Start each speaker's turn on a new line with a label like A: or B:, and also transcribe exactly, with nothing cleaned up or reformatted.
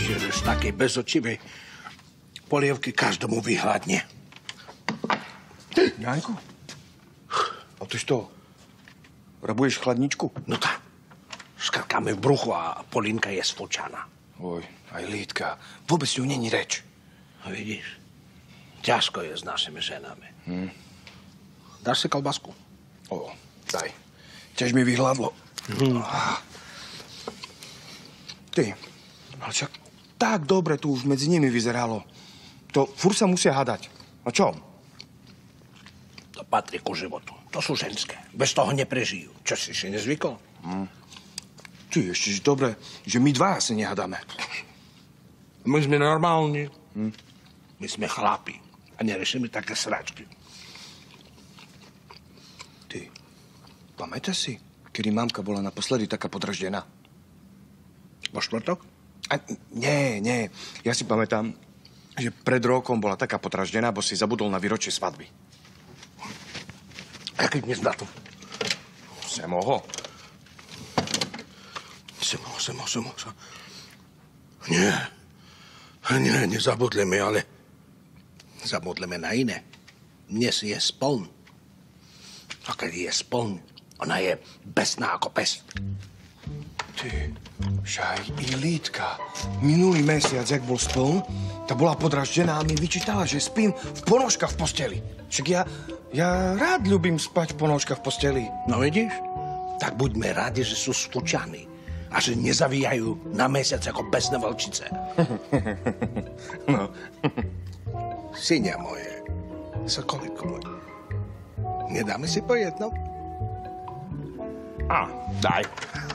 A: Ešte, že z takej bezočivej polievky každomu vyhľadne.
B: Janku? A ty čo? Rabuješ chladničku?
A: No tá. Škrkáme v bruchu a Polínka je sfúčaná.
B: Oj, aj Lídka. Vôbec ňu není reč.
A: A vidíš, ťažko je s našimi ženami.
B: Hm.
A: Dáš si kalbasku?
B: O, daj. Tiež mi vyhľadlo.
A: Hm.
B: Ty, ale však tak dobre tu už medzi nimi vyzeralo. To furt sa musia hádať. A čo?
A: To patrí ku životu. To sú ženské. Bez toho neprežijú. Čo si si nezvykol?
B: Hm. Ty, ešte dobre, že my dva sa nehadáme.
A: My sme normálni.
B: Hm.
A: My sme chlapi. A nerešíme také sračky.
B: Ty, pamätáš si, kedy mamka bola naposledy taká podraždená?
A: Po štvrtok?
B: A, nie, nie. Ja si pamätám, že pred rokom bola taká podraždená, bo si zabudol na výročie svadby.
A: Aký dnes datum?
B: Semoho.
A: Semoho, semoho, semoho. Nie. Nie, nezabudleme, ale zabudleme na iné. Dnes je spln. A keď je spln, ona je besná ako pes.
B: Ty, však i Lídka. Minulý mesiac, jak bol spln, tá bola podraždená a mi vyčítala, že spím v ponožkách v posteli. Však ja, ja rád ľubím spať v ponožkách v posteli.
A: No vidíš? Tak buďme rádi, že sú sfúčaní a že nezavíjajú na mesiac ako besné vlčice.
B: No.
A: Synia moje, sokolíku môj, nedáme si po jednom?
B: Á, daj.